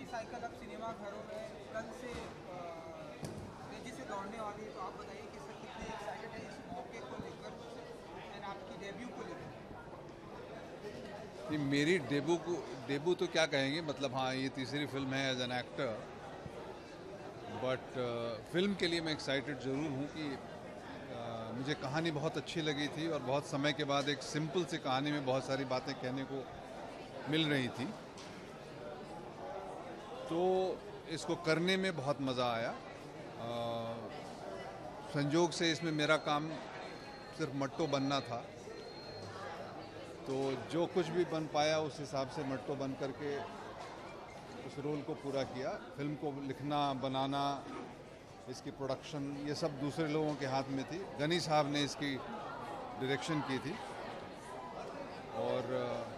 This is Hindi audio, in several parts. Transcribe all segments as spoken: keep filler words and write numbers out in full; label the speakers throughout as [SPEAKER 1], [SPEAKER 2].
[SPEAKER 1] साइकिल अब सिनेमा घरों में कल से तेजी से दौड़ने वाली है, तो आप बताइए कि सर कितने एक्साइटेड है इस मौके को लेकर एंड आपकी डेब्यू को लेकर।
[SPEAKER 2] ये मेरी डेब्यू को डेब्यू तो क्या कहेंगे, मतलब हाँ ये तीसरी फिल्म है as an actor, but film के लिए मैं एक्साइटेड ज़रूर हूँ कि uh, मुझे कहानी बहुत अच्छी लगी थी और बहुत समय के बाद एक सिंपल सी कहानी में बहुत सारी बातें कहने को मिल रही थी, तो इसको करने में बहुत मज़ा आया। uh, संजोग से इसमें मेरा काम सिर्फ मट्टो बनना था, तो जो कुछ भी बन पाया उस हिसाब से मट्टो बन करके उस रोल को पूरा किया। फिल्म को लिखना, बनाना, इसकी प्रोडक्शन, ये सब दूसरे लोगों के हाथ में थी। गनी साहब ने इसकी डायरेक्शन की थी और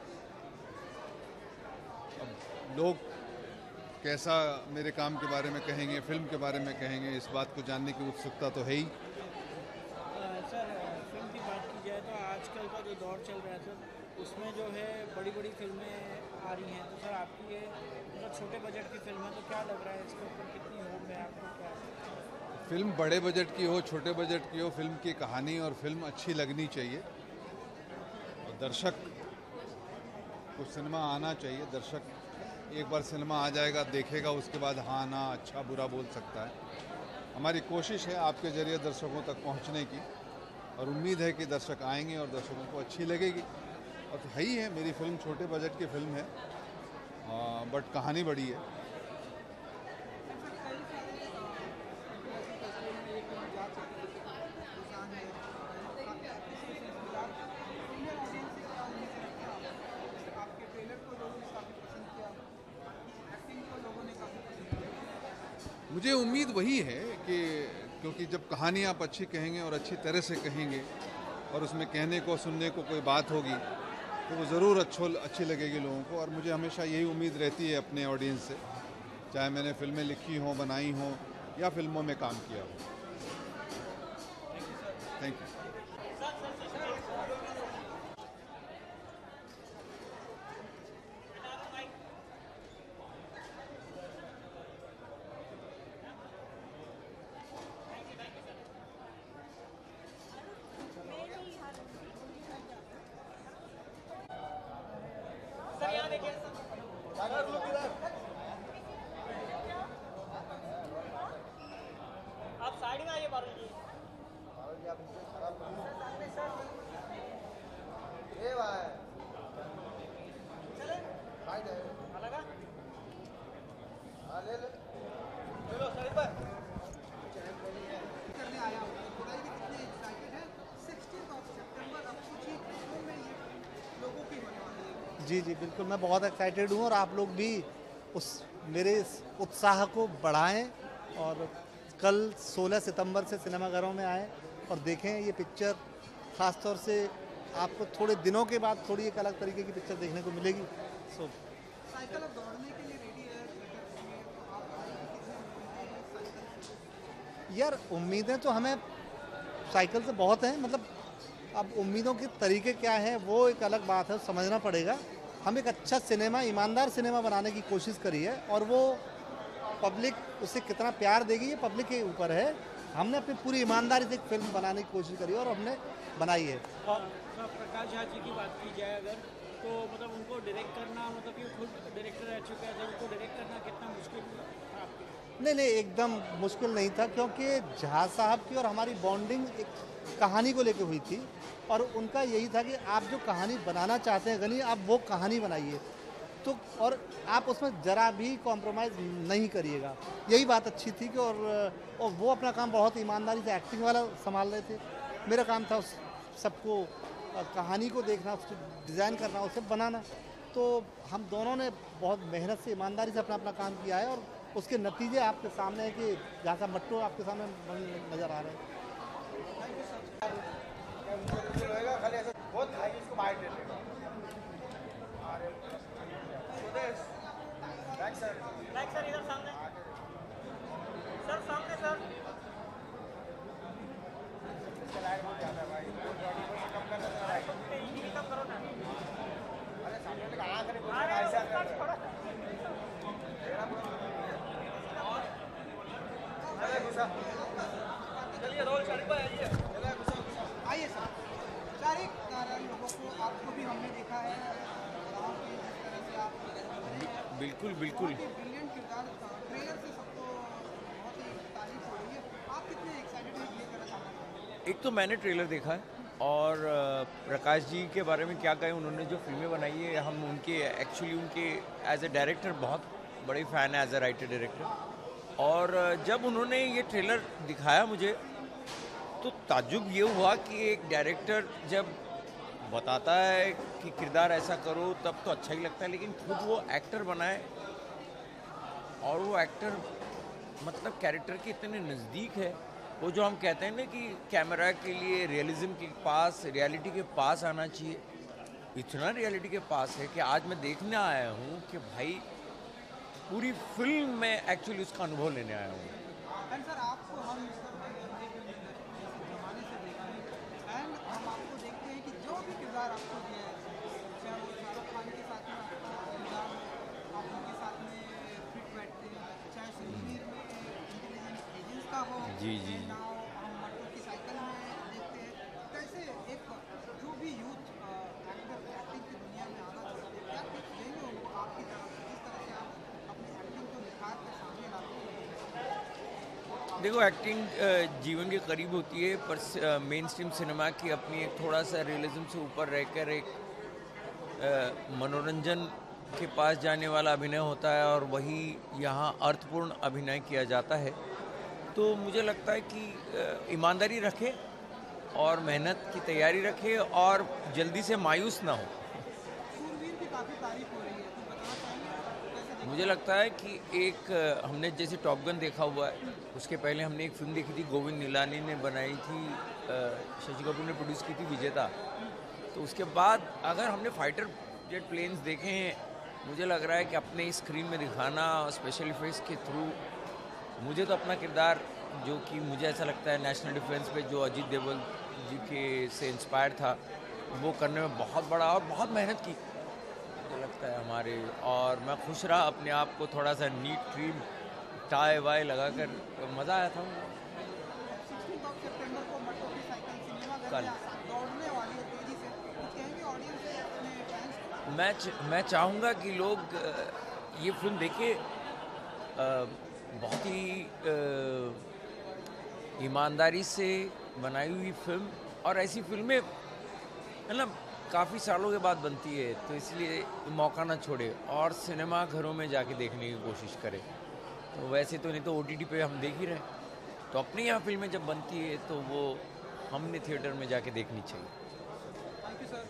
[SPEAKER 2] अब लोग कैसा मेरे काम के बारे में कहेंगे, फिल्म के बारे में कहेंगे, इस बात को जानने की उत्सुकता तो है ही।
[SPEAKER 3] सर फिल्म की बात की जाए तो आजकल का जो दौर चल रहा है सर, उसमें जो है बड़ी बड़ी फिल्में आ रही हैं, तो सर आपकी ये मतलब छोटे बजट की फिल्म है, तो क्या लग रहा है इसके ऊपर कितनी होप है आपको? क्या
[SPEAKER 2] फिल्म बड़े बजट की हो, छोटे बजट की हो, फिल्म की कहानी और फिल्म अच्छी लगनी चाहिए और दर्शक को सिनेमा आना चाहिए। दर्शक एक बार सिनेमा आ जाएगा, देखेगा, उसके बाद हाँ ना अच्छा बुरा बोल सकता है। हमारी कोशिश है आपके ज़रिए दर्शकों तक पहुंचने की और उम्मीद है कि दर्शक आएंगे और दर्शकों को अच्छी लगेगी। और तो है ही है, मेरी फिल्म छोटे बजट की फिल्म है, आ, बट कहानी बड़ी है। मुझे उम्मीद वही है कि क्योंकि जब कहानी आप अच्छी कहेंगे और अच्छी तरह से कहेंगे और उसमें कहने को सुनने को कोई बात होगी तो वो ज़रूर अच्छो अच्छी लगेगी लोगों को। और मुझे हमेशा यही उम्मीद रहती है अपने ऑडियंस से, चाहे मैंने फिल्में लिखी हों, बनाई हों या फिल्मों में काम किया हो। Thank you.
[SPEAKER 4] सर यहाँ देखिए, आप साइड में आइए बारू जी।
[SPEAKER 1] ये भाई
[SPEAKER 4] चले अलग
[SPEAKER 1] ले ले
[SPEAKER 4] चलो सर पर
[SPEAKER 1] करने आया हूँ, बताइए कि कितने एक्साइटेड है। सिक्सटीन ऑफ सितंबर अब कुछ ही दिनों में ये लोगों की होने वाली है।
[SPEAKER 5] जी जी बिल्कुल, मैं बहुत एक्साइटेड हूँ और आप लोग भी उस मेरे इस उत्साह को बढ़ाएं और कल सोलह सितंबर से सिनेमाघरों में आएँ और देखें ये पिक्चर। ख़ास तौर से आपको थोड़े दिनों के बाद थोड़ी एक अलग तरीके की पिक्चर देखने को मिलेगी। सो
[SPEAKER 1] साइकिल अब दौड़ने के लिए रेडी है, तो आप साइकिल
[SPEAKER 5] यार उम्मीदें तो हमें साइकिल से बहुत हैं, मतलब अब उम्मीदों के तरीके क्या हैं वो एक अलग बात है, समझना पड़ेगा। हम एक अच्छा सिनेमा, ईमानदार सिनेमा बनाने की कोशिश करी है और वो पब्लिक उसे कितना प्यार देगी ये पब्लिक के ऊपर है। हमने अपनी पूरी ईमानदारी से एक फिल्म बनाने की कोशिश करी है और हमने बनाई है।
[SPEAKER 3] और प्रकाश झा जी की बात की जाए अगर, तो मतलब उनको डायरेक्ट करना, मतलब कि खुद डायरेक्टर रह चुके हैं, उनको डायरेक्ट करना कितना मुश्किल था आपके?
[SPEAKER 5] नहीं नहीं एकदम मुश्किल नहीं था, क्योंकि झा साहब की और हमारी बॉन्डिंग एक कहानी को लेकर हुई थी और उनका यही था कि आप जो कहानी बनाना चाहते हैं गनी, आप वो कहानी बनाइए तो, और आप उसमें ज़रा भी कॉम्प्रोमाइज़ नहीं करिएगा। यही बात अच्छी थी कि और, और वो अपना काम बहुत ईमानदारी से एक्टिंग वाला संभाल रहे थे। मेरा काम था उस सबको कहानी को देखना, उसको डिज़ाइन करना, उसे बनाना। तो हम दोनों ने बहुत मेहनत से, ईमानदारी से अपना अपना काम किया है और उसके नतीजे आपके सामने है कि जहाँ सा मट्टो आपके सामने नज़र आ रहे हैं।
[SPEAKER 1] बहुत भाई इसको बाहर दे देगा। सर
[SPEAKER 4] लाइक सर इधर सामने, सर सामने सर।
[SPEAKER 1] इसका लाइट बहुत ज़्यादा है भाई, कम कर देना है।
[SPEAKER 4] इन्हीं कम करो ना।
[SPEAKER 1] अरे सामने कहाँ करे,
[SPEAKER 4] अरे
[SPEAKER 1] ऐसा
[SPEAKER 4] उसका छोड़ो।
[SPEAKER 1] मेरा चलिए रोल आइए आइए सर सर एक लोगों को आपको भी हमने देखा है गाँव के जिस तरह से आप
[SPEAKER 6] बिल्कुल बिल्कुल
[SPEAKER 1] ब्रिलियंट किरदार ट्रेलर से सबको बहुत ही तारीफ हो रही है आप कितने एक्साइटेड हैं प्ले करना चाहते हैं?
[SPEAKER 6] एक तो मैंने ट्रेलर देखा है और अ, प्रकाश जी के बारे में क्या कहें, उन्होंने जो फिल्में बनाई है हम उनके एक्चुअली उनके एज ए डायरेक्टर बहुत बड़े फ़ैन है, एज ए राइटर डायरेक्टर। और अ, जब उन्होंने ये ट्रेलर दिखाया मुझे तो ताज्जुब ये हुआ कि एक डायरेक्टर जब बताता है कि किरदार ऐसा करो तब तो अच्छा ही लगता है, लेकिन खुद वो एक्टर बनाए और वो एक्टर मतलब कैरेक्टर के इतने नज़दीक है। वो जो हम कहते हैं ना कि कैमरा के लिए रियलिज्म के पास, रियलिटी के पास आना चाहिए, इतना रियलिटी के पास है कि आज मैं देखने आया हूँ कि भाई पूरी फिल्म में एक्चुअली उसका अनुभव लेने आया हूँ।
[SPEAKER 1] एंड सर आपको हम जमाने से देखते हैं एंड हम आपको देखते हैं कि जो भी किरदार आपको दिया है, चाहे वो शाहरुख खान के साथ में आपका किरदार हो, आप उनके साथ में फिट बैठते हैं, चाहे सुनील में इंटेलिजेंस एजेंट्स का हो,
[SPEAKER 6] जी, जी, जी।
[SPEAKER 1] ना हो हम मटो की साइकिल में देखते हैं। कैसे एक जो भी यूथ एक्टर एक्टिंग की दुनिया में आना चाहते हैं, क्या टिप्स देंगे उनको आपकी तरफ से, जिस तरह से आप अपनी एक्टिंग को निखार कर सामने लाते हैं?
[SPEAKER 6] देखो एक्टिंग जीवन के करीब होती है, पर मेन स्ट्रीम सिनेमा की अपनी एक थोड़ा सा रियलिज्म से ऊपर रहकर एक अ, मनोरंजन के पास जाने वाला अभिनय होता है और वही यहाँ अर्थपूर्ण अभिनय किया जाता है। तो मुझे लगता है कि अ, ईमानदारी रखे और मेहनत की तैयारी रखे और जल्दी से मायूस ना हो।
[SPEAKER 1] सूरवीर की काफ़ी तारीफ हो रही है, तो बताना चाहेंगे कैसे देखते
[SPEAKER 6] मुझे लगता है कि एक अ, हमने जैसे टॉप गन देखा हुआ है, उसके पहले हमने एक फिल्म देखी थी गोविंद निलानी ने बनाई थी, अ, शशि कपूर ने प्रोड्यूस की थी, विजेता। तो उसके बाद अगर हमने फाइटर जेट प्लेन्स देखे हैं, मुझे लग रहा है कि अपने स्क्रीन में दिखाना स्पेशल इफेक्ट्स के थ्रू, मुझे तो अपना किरदार जो कि मुझे ऐसा लगता है नेशनल डिफेंस पे जो अजीत देवगन जी के से इंस्पायर था, वो करने में बहुत बड़ा और बहुत मेहनत की मुझे लगता है हमारे। और मैं खुश रहा अपने आप को थोड़ा सा नीट ट्रीम टाई वाई लगा कर, मज़ा आया था।
[SPEAKER 1] सिक्सटीन ऑफ सितंबर को मटो की साइकिल सिनेमाघर
[SPEAKER 6] कल।
[SPEAKER 1] में दौड़ने वाली है तेजी से, कुछ कहेंगे ऑडियंस से, अपने फैंस को?
[SPEAKER 6] मैं च- मैं चाहूँगा कि लोग अ, ये फिल्म देखें। अ, बहुत ही अ, ईमानदारी से बनाई हुई फिल्म, और ऐसी फिल्में मतलब काफ़ी सालों के बाद बनती है, तो इसलिए मौका ना छोड़े और सिनेमा घरों में जाके देखने की कोशिश करें। तो वैसे तो नहीं तो ओ टी टी पे हम देख ही रहे हैं, तो अपने यहाँ फिल्में जब बनती है तो वो हमने थिएटर में जाके देखनी चाहिए।
[SPEAKER 1] Thank you sir.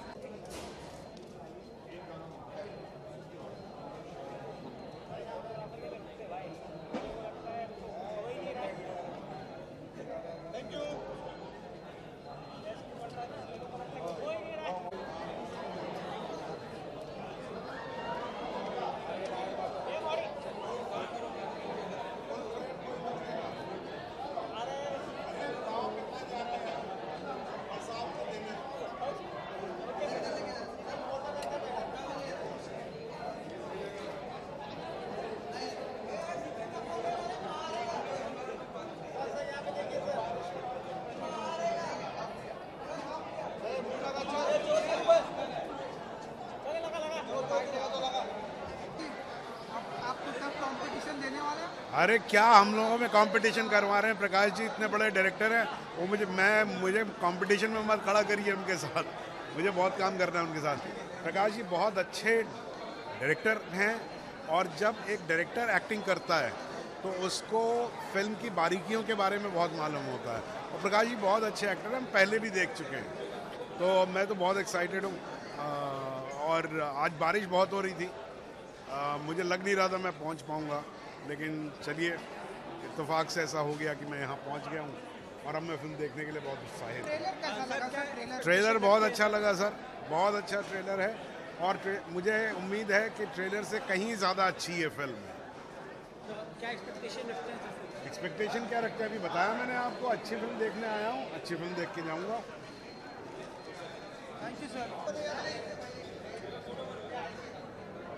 [SPEAKER 7] अरे क्या हम लोगों में कंपटीशन करवा रहे हैं, प्रकाश जी इतने बड़े डायरेक्टर हैं, वो मुझे मैं मुझे कंपटीशन में मत खड़ा करिए उनके साथ, मुझे बहुत काम करना है उनके साथ। प्रकाश जी बहुत अच्छे डायरेक्टर हैं, और जब एक डायरेक्टर एक्टिंग करता है तो उसको फिल्म की बारीकियों के बारे में बहुत मालूम होता है, और प्रकाश जी बहुत अच्छे एक्टर हैं, हम पहले भी देख चुके हैं, तो मैं तो बहुत एक्साइटेड हूँ। और आज बारिश बहुत हो रही थी, आ, मुझे लग नहीं रहा था मैं पहुँच पाऊँगा, लेकिन चलिए इत्तेफाक से ऐसा हो गया कि मैं यहाँ पहुँच गया हूँ, और अब मैं फिल्म देखने के लिए बहुत उत्साहित हूँ।
[SPEAKER 1] ट्रेलर कैसा लगा सर? ट्रेलर
[SPEAKER 7] ट्रेलर बहुत अच्छा लगा सर, बहुत अच्छा ट्रेलर है, और मुझे उम्मीद है कि ट्रेलर से कहीं ज़्यादा अच्छी है फिल्म।
[SPEAKER 3] तो क्या एक्सपेक्टेशन रखते हैं सर?
[SPEAKER 7] एक्सपेक्टेशन क्या रखते हैं अभी बताया मैंने आपको, अच्छी फिल्म देखने आया हूँ, अच्छी फिल्म देख के जाऊँगा।
[SPEAKER 1] Thank you sir.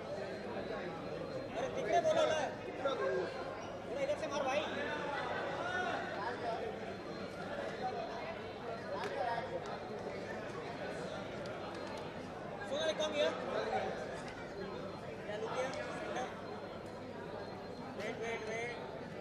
[SPEAKER 4] अरे कितने बोला है? थोड़ा इधर से मार भाई। Sanjay, come here. Yeah, look here. Center. Wait, wait, wait.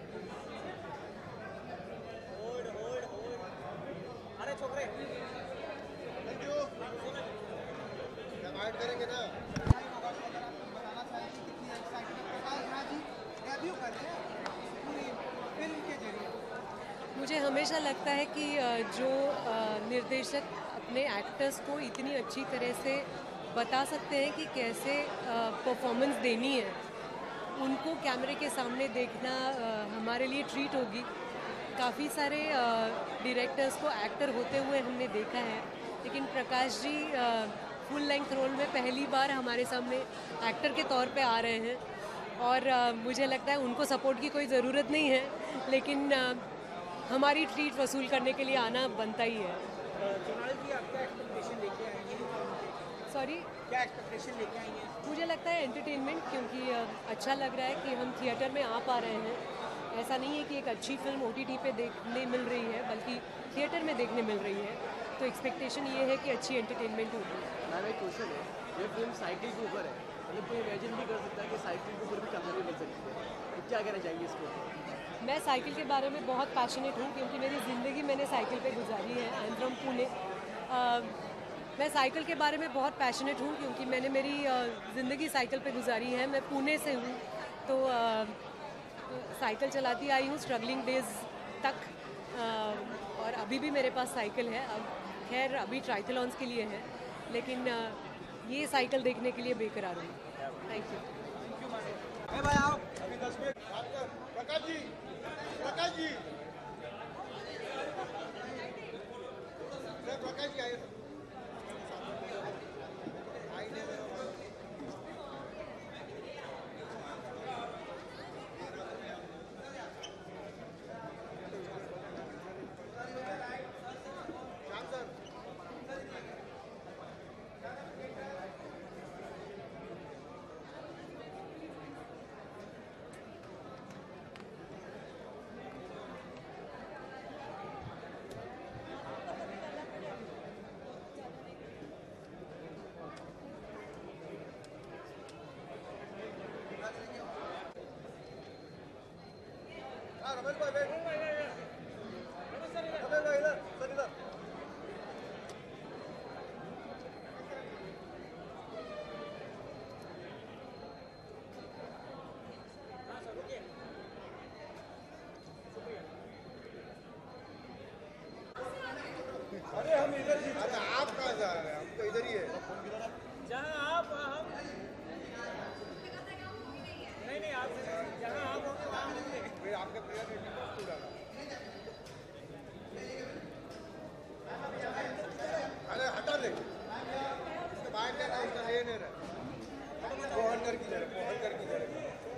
[SPEAKER 4] Hold, hold, hold. अरे छोकरे. Thank you.
[SPEAKER 1] डिवाइड करेंगे ना बताना चाहेंगे कितनी एक्साइटेड प्रकाश झा जी डेब्यू कर रहे हैं पूरी फिल्म के जरिए।
[SPEAKER 8] मुझे हमेशा लगता है कि जो निर्देशक अपने एक्टर्स को इतनी अच्छी तरह से बता सकते हैं कि कैसे परफॉर्मेंस देनी है, उनको कैमरे के सामने देखना हमारे लिए ट्रीट होगी। काफ़ी सारे डायरेक्टर्स को एक्टर होते हुए हमने देखा है, लेकिन Prakash ji full length role में पहली बार हमारे सामने एक्टर के तौर पे आ रहे हैं और मुझे लगता है उनको सपोर्ट की कोई ज़रूरत नहीं है, लेकिन हमारी ट्रीट वसूल करने के लिए आना बनता ही है।
[SPEAKER 3] सोनाली जी, आप क्या एक्सपेक्टेशन लेके आएंगे?
[SPEAKER 8] सॉरी,
[SPEAKER 3] क्या एक्सपेक्टेशन लेके आएंगे?
[SPEAKER 8] मुझे लगता है एंटरटेनमेंट, क्योंकि अच्छा लग रहा है कि हम थिएटर में आ पा रहे हैं। ऐसा नहीं है कि एक अच्छी फिल्म ओटीटी पे देखने मिल रही है, बल्कि थिएटर में देखने मिल रही है, तो एक्सपेक्टेशन ये है कि अच्छी एंटरटेनमेंट होगी।
[SPEAKER 9] मैम एक क्वेश्चन है, ये फिल्म साइकिल के ऊपर है, मतलब कोई इमेजिन भी कर सकता है कि साइकिल के ऊपर भी कामयाबी मिल सकती है, तो क्या कहना चाहेंगे इसको?
[SPEAKER 8] मैं साइकिल के बारे में बहुत पैशनेट हूँ, क्योंकि मेरी ज़िंदगी मैंने साइकिल पे गुजारी है। I am from Pune. मैं साइकिल के बारे में बहुत पैशनेट हूँ, क्योंकि मैंने मेरी ज़िंदगी साइकिल पे गुजारी है। मैं पुणे से हूँ, तो साइकिल चलाती आई हूँ स्ट्रगलिंग डेज तक, और अभी भी मेरे पास साइकिल है। अब खैर अभी ट्राइथलॉन्स के लिए है, लेकिन ये साइकिल देखने के लिए बेकरार हूँ। Thank you.
[SPEAKER 1] भाई आओ।
[SPEAKER 7] प्रकाश जी, प्रकाश जी, प्रकाश जी आइए। रमेश भाई बैठ, रमेश भाई इधर, सर इधर। अरे हम इधर ही, अरे आप कहाँ जा रहे हैं? हम तो इधर ही है।
[SPEAKER 4] जहाँ आप हम नहीं नहीं आप जहाँ आप होंगे वहाँ होंगे।
[SPEAKER 7] फिर आपके प्लेयर ने स्कूल डाला। अरे हटा दे, इसके बाहर क्या इसका ले नहीं रहा। मोहन कर की जगह, मोहन कर की जगह।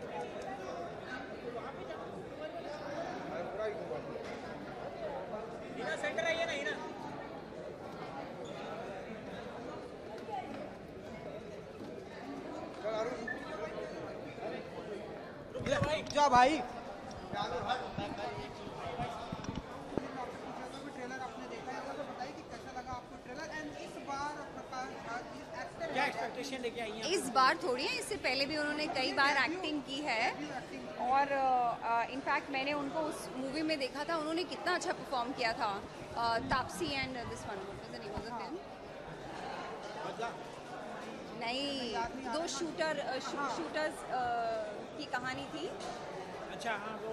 [SPEAKER 7] अरे पूरा ही घुमा।
[SPEAKER 4] हिना सेंटर आइए ना, हिना।
[SPEAKER 7] चल अरुण।
[SPEAKER 1] जा भाई। ट्रेलर आपने देखा है, तो बताइए कि कैसा लगा आपको ट्रेलर, एंड इस बार प्रकाश झा जी एक्टर
[SPEAKER 3] क्या एक्सपेक्टेशन लेके आई हैं?
[SPEAKER 10] इस बार थोड़ी है, इससे पहले भी उन्होंने कई बार एक्टिंग की है, और इनफैक्ट मैंने उनको उस मूवी में देखा था, उन्होंने कितना अच्छा परफॉर्म किया था, Taapsee and this one, what was the name of the film? नहीं, दो शूटर शूटर्स की कहानी थी।
[SPEAKER 3] अच्छा, हाँ, वो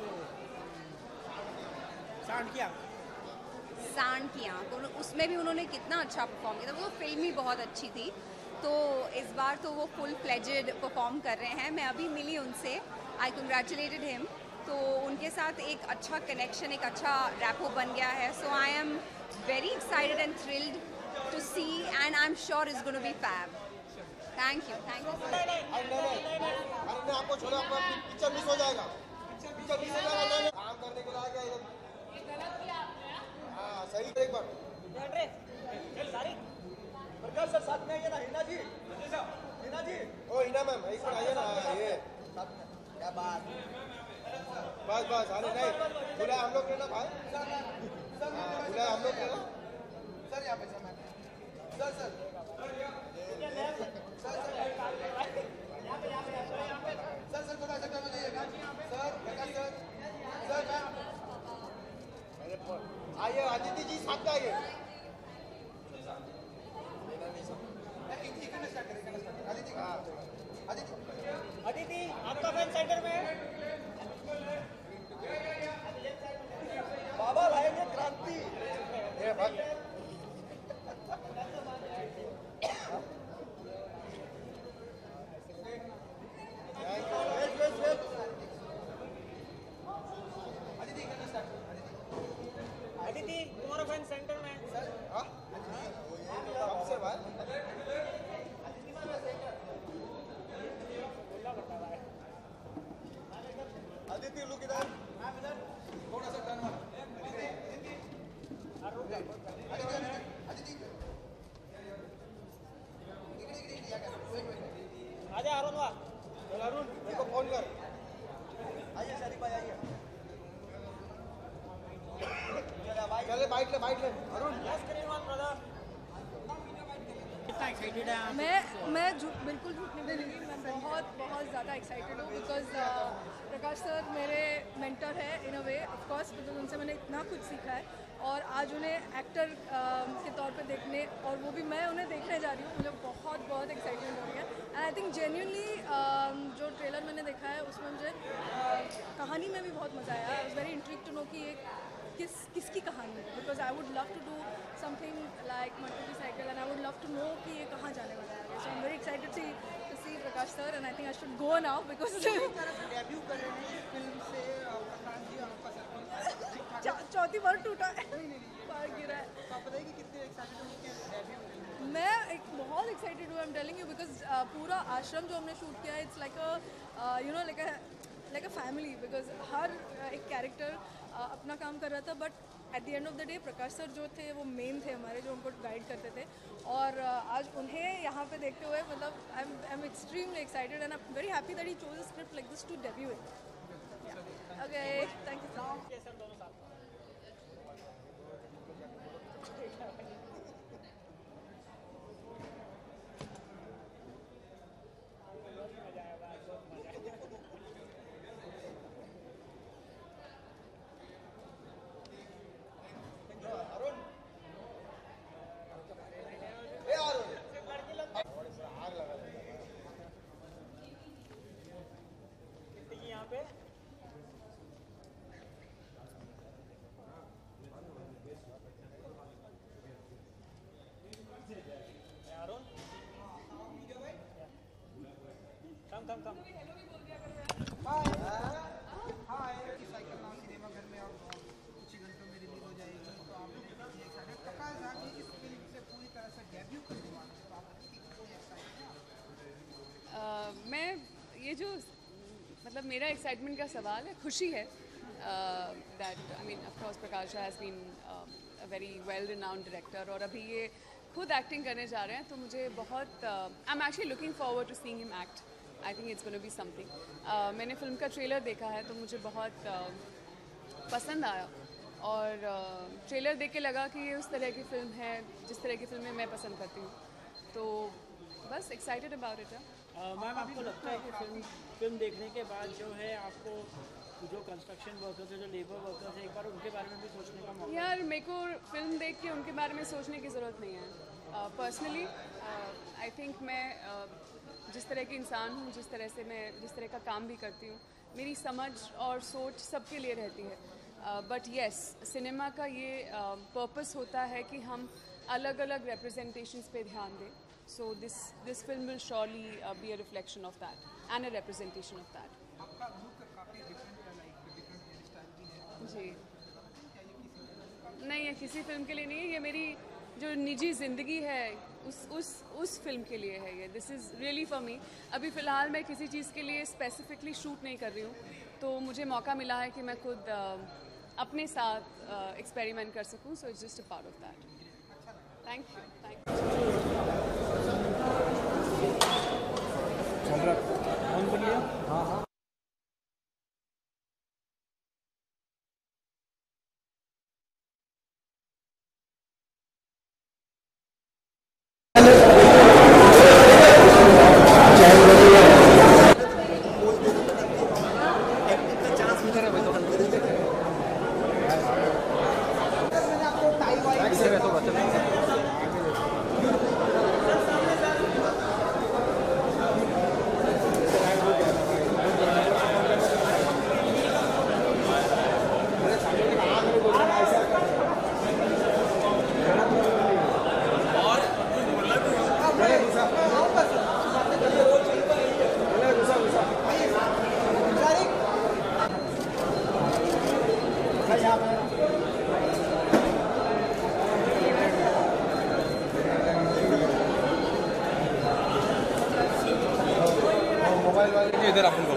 [SPEAKER 3] सांड की आँख।
[SPEAKER 10] सांड की आँख, उसमें भी उन्होंने कितना अच्छा परफॉर्म किया था। वो फिल्म ही बहुत अच्छी थी, तो इस बार तो वो फुल फ्लेजेड परफॉर्म कर रहे हैं। मैं अभी मिली उनसे, आई कंग्रेचुलेटेड हिम, तो उनके साथ एक अच्छा कनेक्शन, एक अच्छा रैपो बन गया है। So I am very excited and thrilled to see, and I am sure is gonna be fab. Thank you, thank you.
[SPEAKER 7] अरे मैं आपको छोड़ा, आपका पिक्चर मिस हो जाएगा, पिक्चर मिस हो जाएगा। नहीं काम करने के लिए आ गया इधर। हाँ सही, एक बार
[SPEAKER 4] सारी
[SPEAKER 7] प्रकाश सर साथ में आइए ना। हिना जी, हिना जी, ओ हिना मैम एक बार आइए ना। ये क्या बात, बस बस अरे नहीं बुलाया हम लोग ने ना भाई, बुलाया हम लोग ने ना सर। यहाँ पे सर मैम
[SPEAKER 1] आइए आदित्य जी साथ आइए। अदिति आपका फैन सेंटर में है। बाबा लाएंगे क्रांति। ये बात अदिति तुम्हारा फैन सेंटर में है। हाँ कब से बात आदित्य लुक इधर थोड़ा सा टर्न मारो। आजा अरुण वाह अरुण मेरे को फोन कर। आइए शरीफ भाई आइए। चले बाइट ले बाइट ले अरुण।
[SPEAKER 3] कितना एक्साइटेड है आप?
[SPEAKER 11] मैं मैं झूठ बिल्कुल झूठ नहीं बोलूँगी। मैं बहुत बहुत ज़्यादा एक्साइटेड हूँ बिकॉज प्रकाश सर मेरे मेंटर है in a way of course, because उनसे मैंने इतना कुछ सीखा है और आज उन्हें एक्टर के तौर पे देखने और वो भी मैं उन्हें देखने जा रही हूँ, मुझे बहुत बहुत एक्साइटमेंट हो रही है। एंड आई थिंक जेन्युइनली जो ट्रेलर मैंने देखा है उसमें मुझे uh, कहानी में भी बहुत मज़ा आया। I was very intrigued to know कि ये किस किसकी कहानी है, because I would love to do something like multi cycle and I would love to know कि ये कहाँ जाने वाला है। So I am very excited to to see Prakash sir and I think I should go now because
[SPEAKER 1] debut कर रहे हैं फिल्म से प्रकाश जी आपका सर्कल
[SPEAKER 11] चौथी बार टूटा है, बार गिरा है।
[SPEAKER 1] तो आप बताइए कि कितने एक्साइटेड हो कि डेब्यू फिल्म।
[SPEAKER 11] मैं एक बहुत एक्साइटेड हूँ। I am telling you because पूरा आश्रम जो हमने शूट किया है it's like a you know like a like a family, because हर uh, एक कैरेक्टर uh, अपना काम कर रहा था, but at the end of the day Prakash sir जो थे वो मेन थे हमारे, जो हमको गाइड करते थे। और uh, आज उन्हें यहाँ पे देखते हुए मतलब I am I am extremely excited and I am very happy that he chose a script like this to debut it. Okay thank you so much.
[SPEAKER 1] यहाँ पे Arun come come come hi hi cycle नाम सिनेमा घर में और कुछ ही घंटों में रिलीज हो जाएगी। तो आप एक्साइटेड प्रकाश साहब जी इस फिल्म से पूरी तरह से डेब्यू करने वाले हैं, तो आप कितने एक्साइटेड हैं?
[SPEAKER 12] मैं ये जो मतलब मेरा एक्साइटमेंट का सवाल है, खुशी है that I mean of course Prakash has been a very well renowned director और अभी ये खुद एक्टिंग करने जा रहे हैं, तो मुझे बहुत I am actually looking forward to seeing him act. I think it's gonna be something. मैंने फिल्म का ट्रेलर देखा है तो मुझे बहुत uh, पसंद आया और ट्रेलर uh, देख के लगा कि ये उस तरह की फ़िल्म है जिस तरह की फ़िल्में मैं पसंद करती हूँ, तो बस एक्साइटेड अबाउट इट है।
[SPEAKER 3] मैम आपको लगता है कि फिल्म फिल्म देखने के बाद जो है आपको जो कंस्ट्रक्शन वर्कर्स है, जो लेबर वर्कर्स है, एक बार उनके बारे में भी सोचने का मौका?
[SPEAKER 12] यार मेरे को फिल्म देख के उनके बारे में सोचने की ज़रूरत नहीं है। पर्सनली आई थिंक मैं uh, जिस तरह की इंसान हूँ, जिस तरह से मैं जिस तरह का काम भी करती हूँ, मेरी समझ और सोच सबके लिए रहती है। But uh, yes yes, cinema का ये पर्पस uh, होता है कि हम अलग अलग रिप्रेजेंटेशंस पे ध्यान दें। So this this film will surely uh, be a reflection of that and a representation of that.
[SPEAKER 1] आपका लुक काफी डिफरेंट है, लाइक डिफरेंट हेयर स्टाइल भी है
[SPEAKER 12] जी नहीं है, किसी फिल्म के लिए नहीं है, ये मेरी जो निजी ज़िंदगी है उस उस उस फिल्म के लिए है ये। This is really for me. अभी फ़िलहाल मैं किसी चीज़ के लिए स्पेसिफिकली शूट नहीं कर रही हूँ, तो मुझे मौका मिला है कि मैं खुद uh, अपने साथ एक्सपेरिमेंट uh, कर सकूँ। So it's just a part of that. Thank you thank you.
[SPEAKER 3] On कर लिया?
[SPEAKER 5] हाँ हाँ।
[SPEAKER 13] मोबाइल वाले के इधर अपन को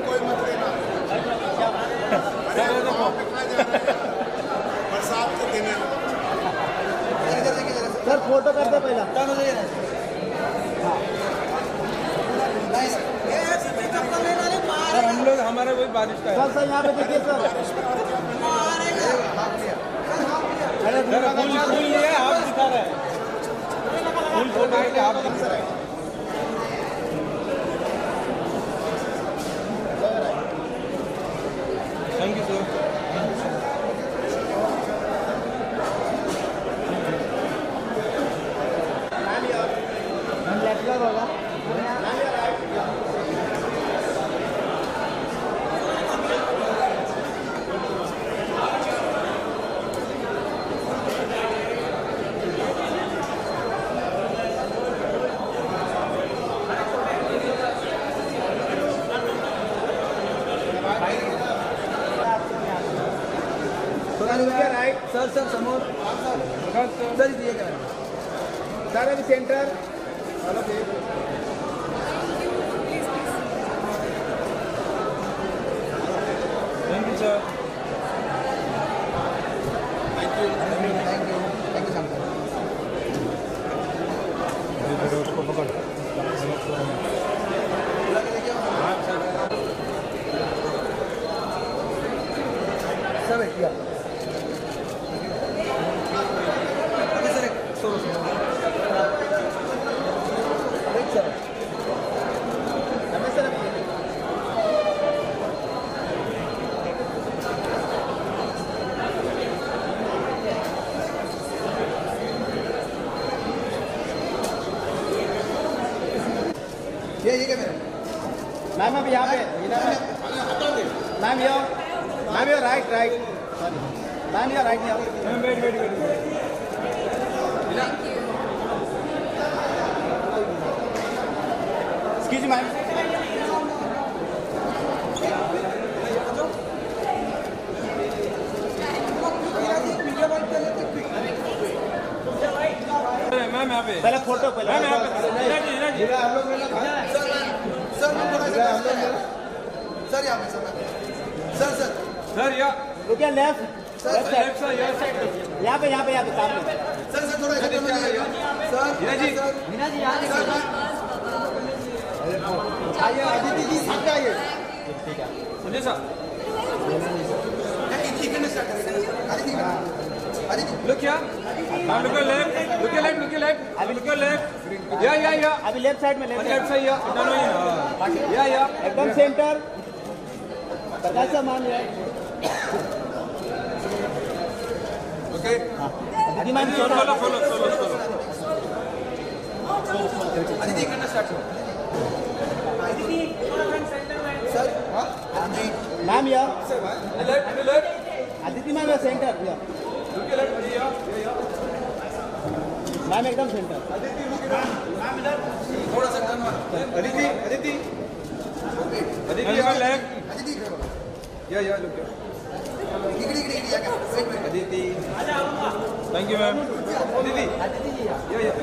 [SPEAKER 7] बरसात के दिन
[SPEAKER 5] सर फोटो कर दे पहला
[SPEAKER 13] सर हम लोग हमारा कोई बारिश का है
[SPEAKER 5] सर सर यहाँ पे देखिए सर
[SPEAKER 13] अरे फूल फूल लिया आप दिखा रहे हैं फूल फोटो के आप दिखा रहे हैं थैंक यू सर
[SPEAKER 5] होगा राइट सर सर समोर सर दिए सर अभी centre
[SPEAKER 13] thank you sir
[SPEAKER 5] thank you thank you thank you thank you sir
[SPEAKER 13] उसको पकड़
[SPEAKER 5] सर भैया ये ये क्या मेरा मैम अब यहाँ पे ma'am yo ma'am yo right right ma'am yo right yo
[SPEAKER 13] wait wait wait
[SPEAKER 5] excuse ma'am
[SPEAKER 13] ma'am यहाँ पे
[SPEAKER 5] पहले फोटो पहले
[SPEAKER 13] मैम यहाँ पे
[SPEAKER 5] हम लोग सर सर यहाँ पे सर सर सर
[SPEAKER 13] सर या
[SPEAKER 5] रुकिए लेफ्ट
[SPEAKER 13] लेफ्ट साइड यहाँ साइड
[SPEAKER 5] यहाँ पे यहाँ पे यहाँ पे सामने
[SPEAKER 7] सर सर थोड़ा इधर में आइए सर
[SPEAKER 13] मीना जी
[SPEAKER 5] मीना जी यहाँ आइए आदित्य जी सामने आइए ठीक है
[SPEAKER 13] Sanjay sir Look here. Now look your left. Look your left. Look your left. Abhi look your left. Yeah, yeah, yeah.
[SPEAKER 5] अभी लेफ्ट साइड में left
[SPEAKER 13] Left side, yeah. No, no, yeah. Yeah, yeah.
[SPEAKER 5] एकदम सेंटर प्रकाश सर मान लिया
[SPEAKER 13] Okay.
[SPEAKER 5] अभी मान
[SPEAKER 13] Follow, follow, follow, follow, follow.
[SPEAKER 5] Aditi करना स्टार्ट करो सर मैम या
[SPEAKER 13] Left, left.
[SPEAKER 5] अदिति मैम या सेंटर या
[SPEAKER 13] Look your left. Yeah, yeah, yeah.
[SPEAKER 5] Ma'am एकदम सेंटर
[SPEAKER 13] थोड़ा सा टर्न मार Aditi Aditi Aditi your left. Yeah, yeah, look here. Aditi thank you ma'am Aditi या या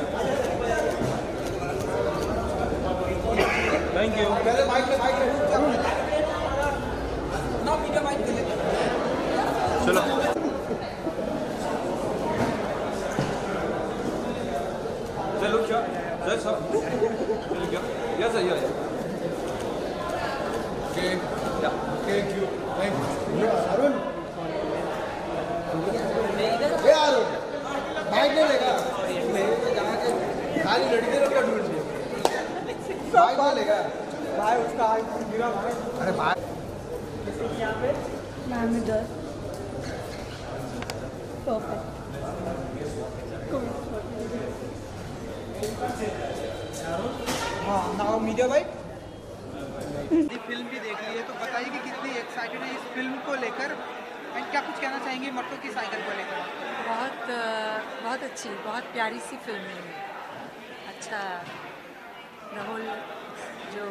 [SPEAKER 13] थैंक यू
[SPEAKER 5] पहले माइक पे माइक पे
[SPEAKER 13] ना मीडिया माइक पे चलो चलो क्या सर सर चलो क्या यस सर यस ओके या thank you thank you
[SPEAKER 5] Arun ये अरुण माइक नहीं लेगा खाली लड़के लोग का ढूंढ लिया माइक नहीं लेगा भाई उसका गिरा भाई अरे भाई यहाँ पे
[SPEAKER 11] मैम इधर परफेक्ट
[SPEAKER 1] हाँ नाउ मीडिया वाइट फिल्म भी देख ली है तो बताइए कि कितनी एक्साइटेड है इस फिल्म को लेकर एंड क्या कुछ कहना चाहेंगे मट्टू की साइकिल को लेकर
[SPEAKER 8] बहुत अ, बहुत अच्छी बहुत प्यारी सी फिल्म है अच्छा राहुल जो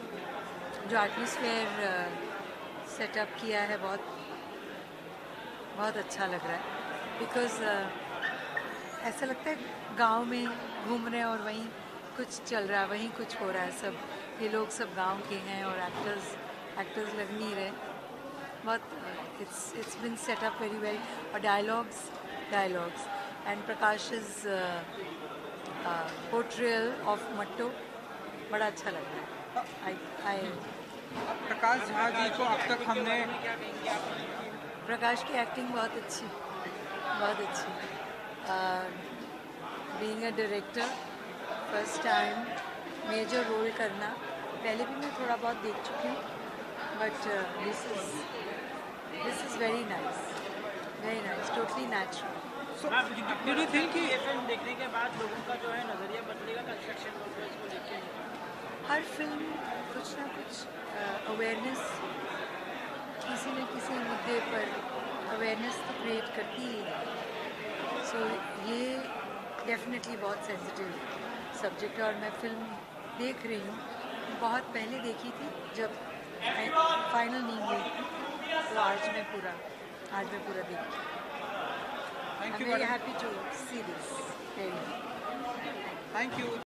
[SPEAKER 8] जो एटमॉस्फेयर सेटअप किया है बहुत
[SPEAKER 14] बहुत अच्छा लग रहा है बिकॉज़ uh, ऐसा लगता है गांव में घूम रहे हैं और वहीं कुछ चल रहा है, वहीं कुछ हो रहा है। सब ये लोग सब गांव के हैं और एक्टर्स एक्टर्स लग नहीं रहे। बहुत it's it's been set up very well और dialogues dialogues and Prakash's portrayal of Matto बड़ा अच्छा लग रहा है। आई आई
[SPEAKER 1] प्रकाश झा जी को अब तक हमने
[SPEAKER 14] प्रकाश की एक्टिंग बहुत अच्छी बहुत अच्छी being a director first time major role करना, पहले भी मैं थोड़ा बहुत देख चुकी हूँ but this is this is very nice very nice totally natural.
[SPEAKER 3] Did you think कि ये फिल्म देखने के बाद लोगों का जो है नज़रिया बदलेगा कंस्ट्रक्शन वर्कर्स को लेके?
[SPEAKER 14] हर फिल्म कुछ ना कुछ अवेयरनेस किसी न किसी मुद्दे पर अवेयरनेस तो क्रिएट करती ही है। सो ये डेफिनेटली बहुत सेंसिटिव सब्जेक्ट है और मैं फिल्म देख रही हूँ, बहुत पहले देखी थी जब फाइनल नहीं हुई थी, तो आज मैं पूरा आज मैं पूरा देखी। I'm very happy to see this. Very.
[SPEAKER 1] Thank you.